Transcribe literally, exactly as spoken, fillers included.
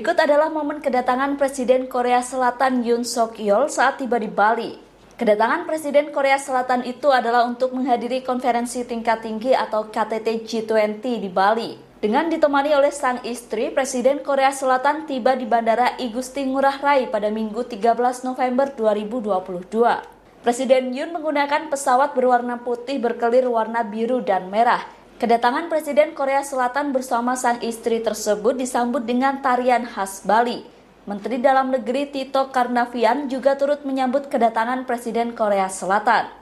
Berikut adalah momen kedatangan Presiden Korea Selatan Yoon Suk Yeol saat tiba di Bali. Kedatangan Presiden Korea Selatan itu adalah untuk menghadiri konferensi tingkat tinggi atau K T T G dua puluh di Bali. Dengan ditemani oleh sang istri, Presiden Korea Selatan tiba di Bandara I Gusti Ngurah Rai pada Minggu tiga belas November dua ribu dua puluh dua. Presiden Yoon menggunakan pesawat berwarna putih berkelir warna biru dan merah. Kedatangan Presiden Korea Selatan bersama sang istri tersebut disambut dengan tarian khas Bali. Menteri Dalam Negeri Tito Karnavian juga turut menyambut kedatangan Presiden Korea Selatan.